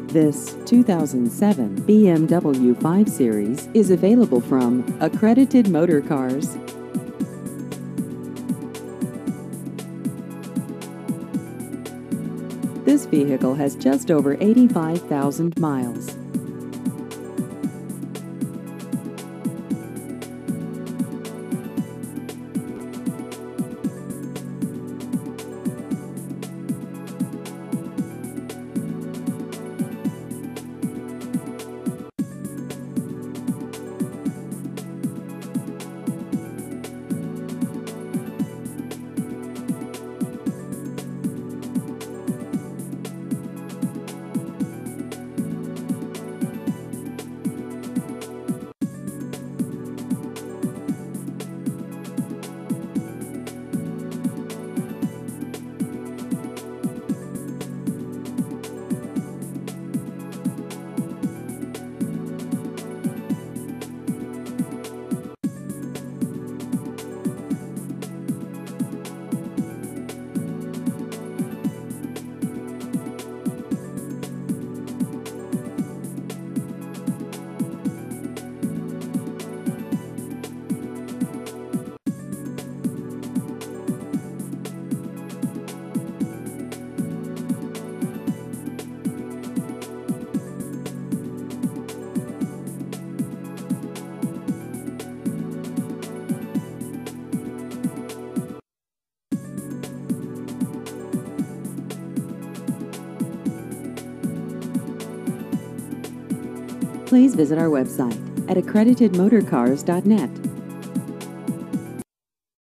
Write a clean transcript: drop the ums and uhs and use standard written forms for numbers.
This 2007 BMW 5 Series is available from Accredited Motorcars. This vehicle has just over 85,000 miles. Please visit our website at accreditedmotorcars.net.